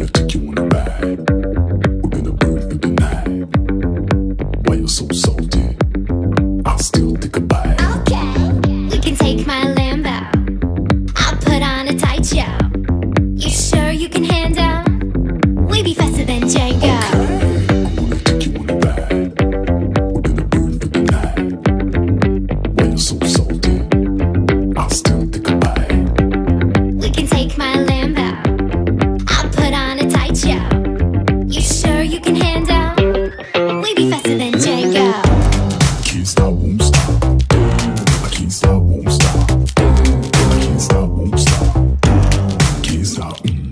wanna take you on a ride. We're gonna burn through the night. Why you're so salty? I'll still take a bite. Okay, we can take my Lambo. I'll put on a tight show. You sure you can handle? We be faster than Django. Okay, I wanna take you on a ride. We're gonna burn through the night. Why you're so salty? I'll still take a bite. We can take my Lambo. I'll put on a tight show. You sure you can handle? We be faster than Django. Can't stop, won't stop. I can't stop, won't stop. I can't stop, won't stop. Can't stop.